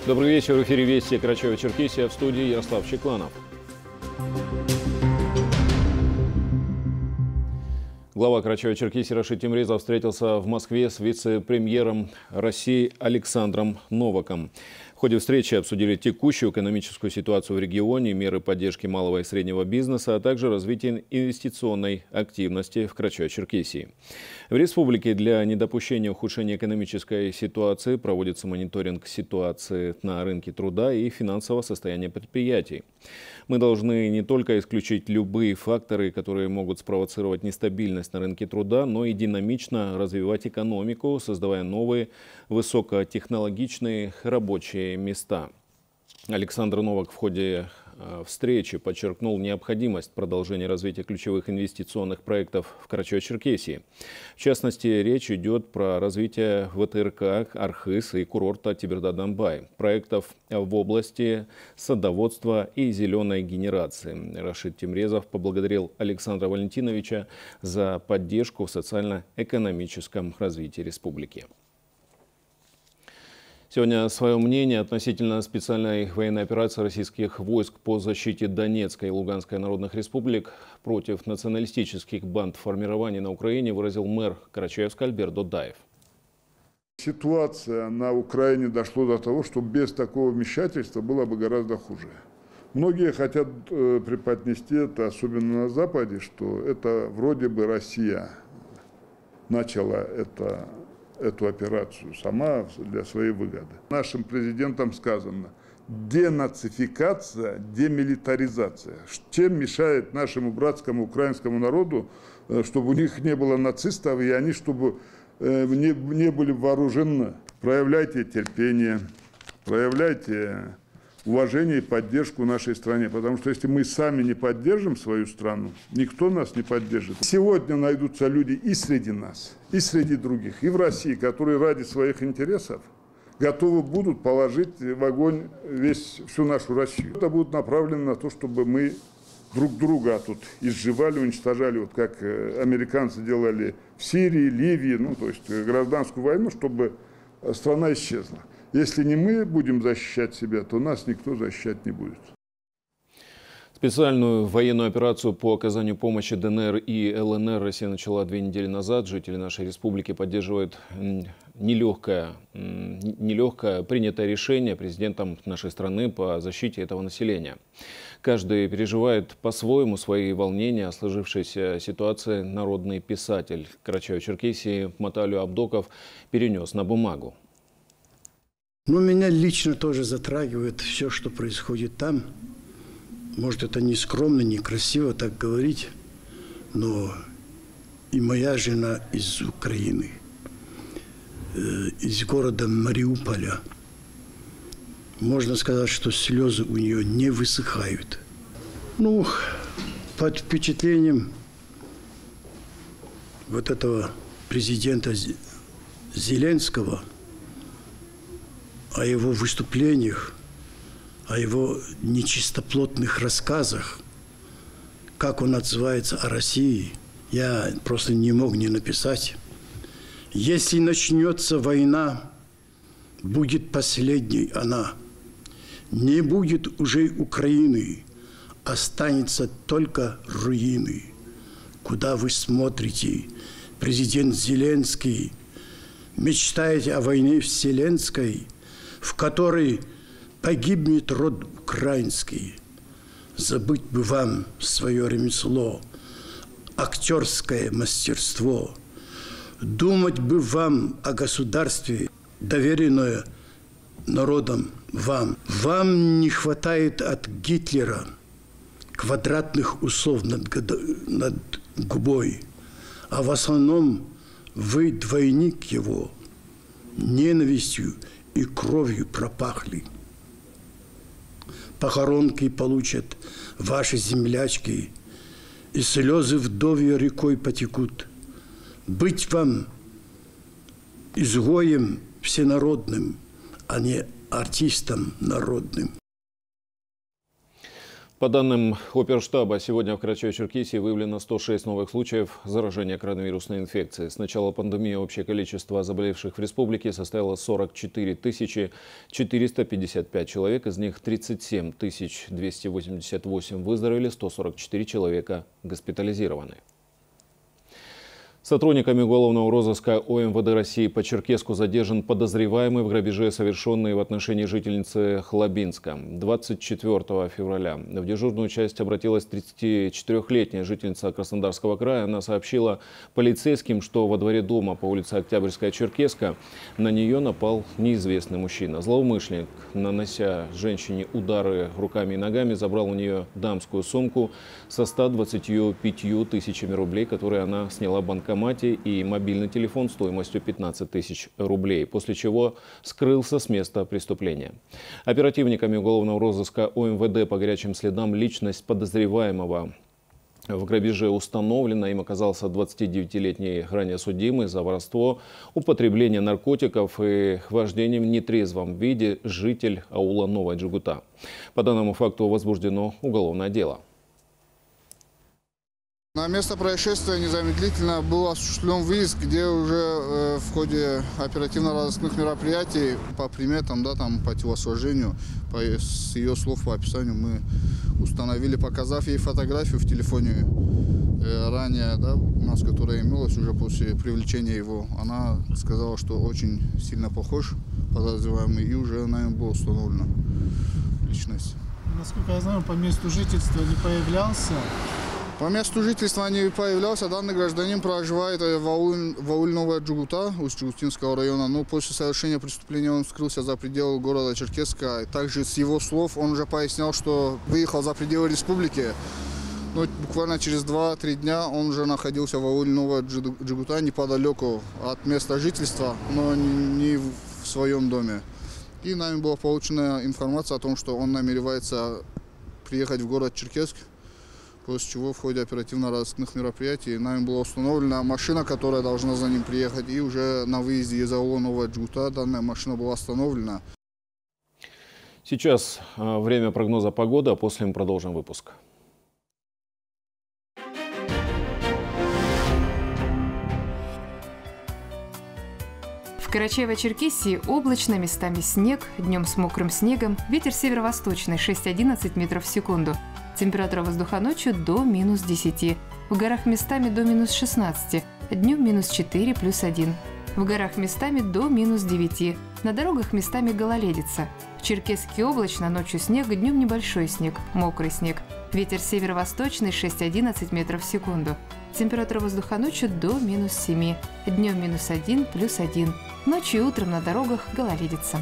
Добрый вечер. В эфире «Вести» Карачаево-Черкесия, в студии Ярослав Чекланов. Глава Карачаево-Черкесии Рашид Тимрезов встретился в Москве с вице-премьером России Александром Новаком. В ходе встречи обсудили текущую экономическую ситуацию в регионе, меры поддержки малого и среднего бизнеса, а также развитие инвестиционной активности в Карачаево-Черкесии. В республике для недопущения ухудшения экономической ситуации проводится мониторинг ситуации на рынке труда и финансового состояния предприятий. Мы должны не только исключить любые факторы, которые могут спровоцировать нестабильность на рынке труда, но и динамично развивать экономику, создавая новые высокотехнологичные рабочие места. Александр Новак в ходе встречи подчеркнул необходимость продолжения развития ключевых инвестиционных проектов в Карачаево-Черкесии. В частности, речь идет про развитие ВТРК «Архыз» и курорта Теберда-Дамбай, проектов в области садоводства и зеленой генерации. Рашид Тимрезов поблагодарил Александра Валентиновича за поддержку в социально-экономическом развитии республики. Сегодня свое мнение относительно специальной военной операции российских войск по защите Донецкой и Луганской народных республик против националистических банд формирований на Украине выразил мэр Карачаевска Альберт Додаев. Ситуация на Украине дошла до того, что без такого вмешательства было бы гораздо хуже. Многие хотят преподнести это, особенно на Западе, что это вроде бы Россия начала эту операцию сама для своей выгоды. Нашим президентом сказано: денацификация, демилитаризация. Чем мешает нашему братскому украинскому народу, чтобы у них не было нацистов, и они чтобы не были вооружены? Проявляйте терпение, проявляйте уважение и поддержку нашей стране, потому что если мы сами не поддержим свою страну, никто нас не поддержит. Сегодня найдутся люди и среди нас, и среди других, и в России, которые ради своих интересов готовы будут положить в огонь всю нашу Россию. Это будет направлено на то, чтобы мы друг друга тут изживали, уничтожали, вот как американцы делали в Сирии, Ливии, то есть гражданскую войну, чтобы страна исчезла. Если не мы будем защищать себя, то нас никто защищать не будет. Специальную военную операцию по оказанию помощи ДНР и ЛНР Россия начала 2 недели назад. Жители нашей республики поддерживают нелегкое принятое решение президентом нашей страны по защите этого населения. Каждый переживает по-своему свои волнения о сложившейся ситуации. Народный писатель Карачаево-Черкесии Маталю Абдоков перенес на бумагу. Меня лично тоже затрагивает все, что происходит там. Может, это не скромно, не красиво так говорить, но и моя жена из Украины, из города Мариуполя. Можно сказать, что слезы у нее не высыхают. Под впечатлением вот этого президента Зеленского, о его выступлениях, о его нечистоплотных рассказах, как он отзывается о России, я просто не мог не написать. Если начнется война, будет последней она. Не будет уже Украины, останется только руины. Куда вы смотрите, президент Зеленский? Мечтаете о войне вселенской, в которой погибнет род украинский? Забыть бы вам свое ремесло, актерское мастерство. Думать бы вам о государстве, доверенное народом вам. Вам не хватает от Гитлера квадратных усов над губой, а в основном вы двойник его, ненавистью и кровью пропахли. Похоронки получат ваши землячки, и слезы вдовья рекой потекут. Быть вам изгоем всенародным, а не артистом народным. По данным Оперштаба, сегодня в Карачаево-Черкесии выявлено 106 новых случаев заражения коронавирусной инфекцией. С начала пандемии общее количество заболевших в республике составило 44 455 человек. Из них 37 288 выздоровели, 144 человека госпитализированы. Сотрудниками уголовного розыска ОМВД России по Черкесску задержан подозреваемый в грабеже, совершенный в отношении жительницы Хлобинска. 24 февраля в дежурную часть обратилась 34-летняя жительница Краснодарского края. Она сообщила полицейским, что во дворе дома по улице Октябрьская, Черкесска, на нее напал неизвестный мужчина. Злоумышленник, нанося женщине удары руками и ногами, забрал у нее дамскую сумку со 125 тысячами рублей, которые она сняла в банкомате, и мобильный телефон стоимостью 15 тысяч рублей, после чего скрылся с места преступления. Оперативниками уголовного розыска ОМВД по горячим следам личность подозреваемого в грабеже установлена. Им оказался 29-летний ранее судимый за воровство, употребление наркотиков и вождение в нетрезвом виде житель аула Новая Джугута. По данному факту возбуждено уголовное дело. На место происшествия незамедлительно был осуществлен выезд, где уже в ходе оперативно-розыскных мероприятий по приметам, по телосложению, с ее слов по описанию мы установили, показав ей фотографию в телефоне ранее, у нас, которая имелась уже после привлечения его. Она сказала, что очень сильно похож подозреваемый, и уже нами была установлена личность. Насколько я знаю, по месту жительства не появлялся. По месту жительства не появлялся. Данный гражданин проживает в ауле Новая Джугута Усть-Джугутинского района, но после совершения преступления он скрылся за пределы города Черкесска. Также с его слов он уже пояснял, что выехал за пределы республики. Но буквально через 2-3 дня он уже находился в ауле Новая Джугута неподалеку от места жительства, но не в своем доме. И нами была получена информация о том, что он намеревается приехать в город Черкесск. После чего в ходе оперативно-розыскных мероприятий нами была установлена машина, которая должна за ним приехать. И уже на выезде из аула Новая Джугута данная машина была остановлена. Сейчас время прогноза погоды, а после мы продолжим выпуск. В Карачаево-Черкесии облачно, местами снег, днем с мокрым снегом, ветер северо-восточный 6-11 метров в секунду. Температура воздуха ночью до минус 10. В горах местами до минус 16. Днем минус 4 плюс 1. В горах местами до минус 9. На дорогах местами гололедица. В Черкесске облачно, ночью снег, днем небольшой снег, мокрый снег. Ветер северо-восточный 6-11 метров в секунду. Температура воздуха ночью до минус 7. Днем минус 1 плюс 1. Ночью и утром на дорогах гололедица.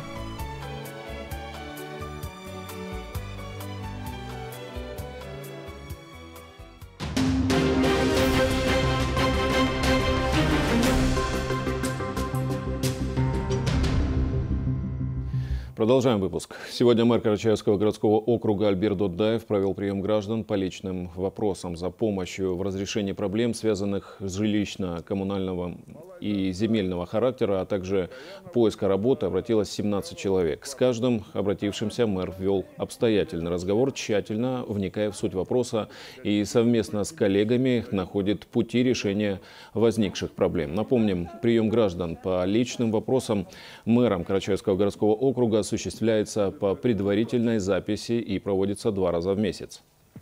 Продолжаем выпуск. Сегодня мэр Карачаевского городского округа Альберт Доддаев провел прием граждан по личным вопросам. За помощью в разрешении проблем, связанных с жилищно-коммунального и земельного характера, а также поиска работы, обратилось 17 человек. С каждым обратившимся мэр вел обстоятельный разговор, тщательно вникая в суть вопроса и совместно с коллегами находит пути решения возникших проблем. Напомним, прием граждан по личным вопросам мэром Карачаевского городского округа осуществляется по предварительной записи и проводится 2 раза в месяц.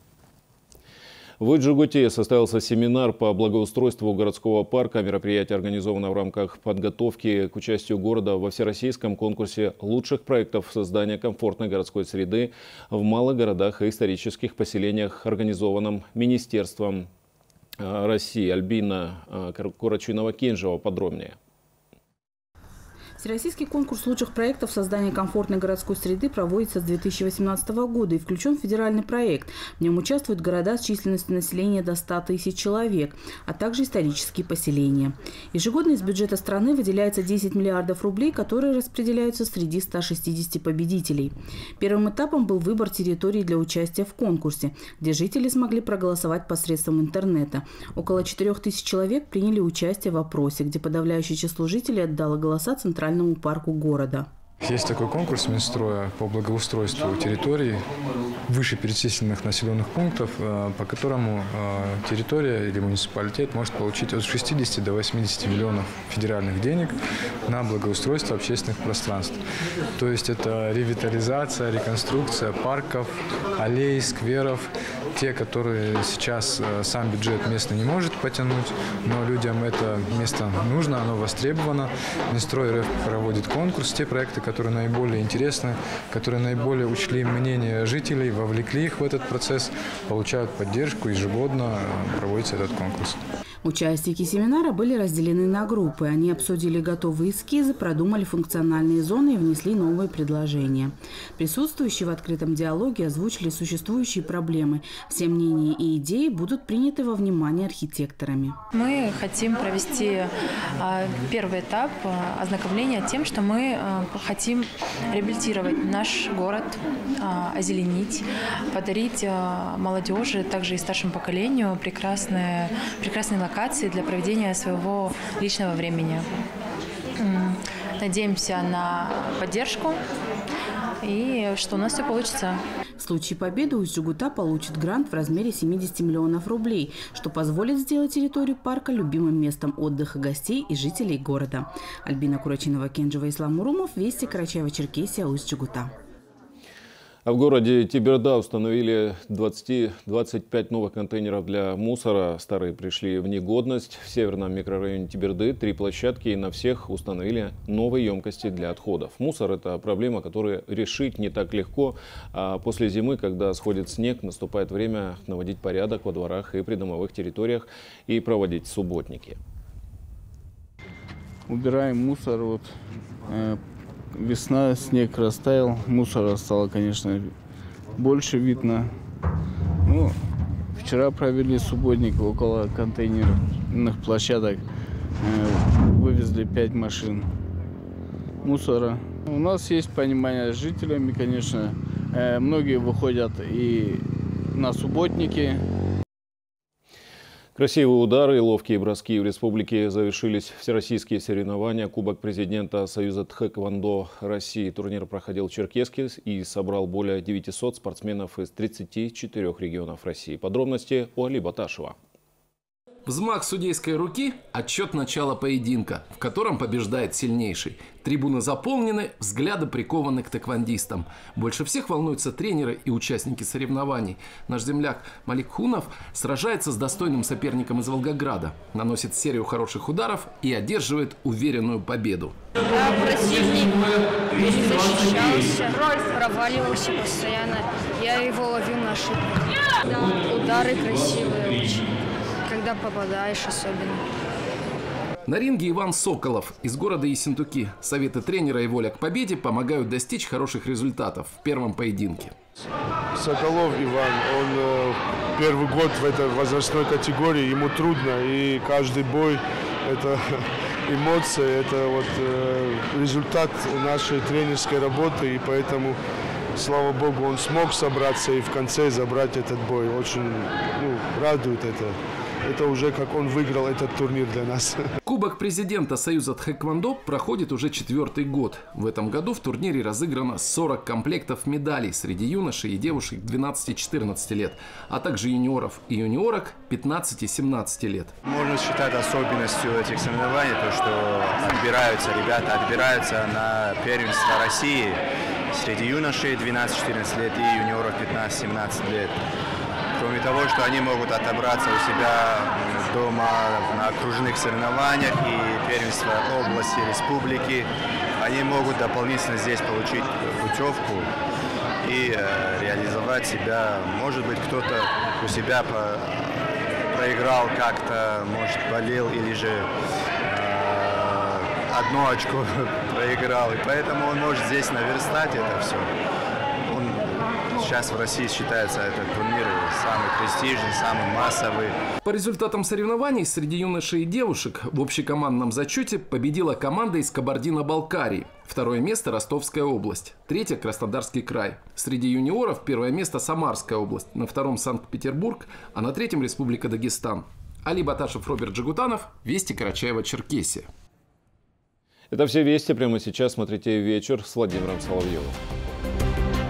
В Усть-Джугуте состоялся семинар по благоустройству городского парка. Мероприятие организовано в рамках подготовки к участию города во всероссийском конкурсе лучших проектов создания комфортной городской среды в малых городах и исторических поселениях, организованном Министерством России. Альбина Курачинова-Кинжева подробнее. Всероссийский конкурс лучших проектов создания комфортной городской среды проводится с 2018 года и включен в федеральный проект. В нем участвуют города с численностью населения до 100 тысяч человек, а также исторические поселения. Ежегодно из бюджета страны выделяется 10 миллиардов рублей, которые распределяются среди 160 победителей. Первым этапом был выбор территории для участия в конкурсе, где жители смогли проголосовать посредством интернета. Около 4000 человек приняли участие в опросе, где подавляющее число жителей отдало голоса Центральному парку города. Есть такой конкурс Минстроя по благоустройству территорий вышеперечисленных населенных пунктов, по которому территория или муниципалитет может получить от 60 до 80 миллионов федеральных денег на благоустройство общественных пространств. То есть это ревитализация, реконструкция парков, аллей, скверов, те, которые сейчас сам бюджет местный не может потянуть, но людям это место нужно, оно востребовано. Минстрой РФ проводит конкурс, те проекты, которые наиболее интересны, которые наиболее учли мнение жителей, вовлекли их в этот процесс, получают поддержку, ежегодно проводится этот конкурс. Участники семинара были разделены на группы. Они обсудили готовые эскизы, продумали функциональные зоны и внесли новые предложения. Присутствующие в открытом диалоге озвучили существующие проблемы. Все мнения и идеи будут приняты во внимание архитекторами. Мы хотим провести первый этап ознакомления тем, что мы хотим реабилитировать наш город, озеленить, подарить молодежи, также и старшему поколению прекрасные локации для проведения своего личного времени. Надеемся на поддержку и что у нас все получится. В случае победы Усть-Джугута получит грант в размере 70 миллионов рублей, что позволит сделать территорию парка любимым местом отдыха гостей и жителей города. Альбина Курачинова, Кенджева, Ислам Мурумов, Вести, Карачаево-Черкесия, Усть-Джугута. А в городе Теберда установили 25 новых контейнеров для мусора. Старые пришли в негодность. В северном микрорайоне Теберды 3 площадки, и на всех установили новые емкости для отходов. Мусор – это проблема, которую решить не так легко. А после зимы, когда сходит снег, наступает время наводить порядок во дворах и придомовых территориях и проводить субботники. Убираем мусор. Весна, снег растаял, мусора стало, конечно, больше видно. Вчера провели субботник около контейнерных площадок, вывезли 5 машин мусора. У нас есть понимание с жителями, конечно, многие выходят и на субботники. Красивые удары и ловкие броски в республике. Завершились всероссийские соревнования. Кубок президента Союза тхэквондо России. Турнир проходил в Черкесске и собрал более 900 спортсменов из 34 регионов России. Подробности у Али Баташева. Взмах судейской руки – отчет начала поединка, в котором побеждает сильнейший. Трибуны заполнены, взгляды прикованы к тэквондистам. Больше всех волнуются тренеры и участники соревнований. Наш земляк Малик Хунов сражается с достойным соперником из Волгограда, наносит серию хороших ударов и одерживает уверенную победу. Противник защищался, проваливался постоянно. Я его ловил на ошибку. Удары красивые очень, когда попадаешь особенно. На ринге Иван Соколов из города Ессентуки. Советы тренера и воля к победе помогают достичь хороших результатов в первом поединке. Соколов Иван, он первый год в этой возрастной категории, ему трудно, и каждый бой – это эмоции, это результат нашей тренерской работы, и поэтому, слава богу, он смог собраться и в конце забрать этот бой. Очень радует это. Это уже как он выиграл этот турнир для нас. Кубок президента Союза тхэквондо проходит уже 4-й год. В этом году в турнире разыграно 40 комплектов медалей среди юношей и девушек 12-14 лет, а также юниоров и юниорок 15-17 лет. Можно считать особенностью этих соревнований то, что ребята отбираются на первенство России среди юношей 12-14 лет и юниоров 15-17 лет. Кроме того, что они могут отобраться у себя дома на окружных соревнованиях и первенство области, республики, они могут дополнительно здесь получить путевку и реализовать себя. Может быть, кто-то у себя проиграл как-то, может, болел или же одно очко проиграл. И поэтому он может здесь наверстать это все. Сейчас в России считается этот турнир самый престижный, самый массовый. По результатам соревнований среди юношей и девушек в общекомандном зачете победила команда из Кабардино-Балкарии. Второе место – Ростовская область. Третье – Краснодарский край. Среди юниоров первое место – Самарская область. На втором – Санкт-Петербург, а на третьем – Республика Дагестан. Али Баташев, Роберт Джигутанов. Вести, Карачаево-Черкесия. Это все вести. Прямо сейчас смотрите «Вечер» с Владимиром Соловьевым.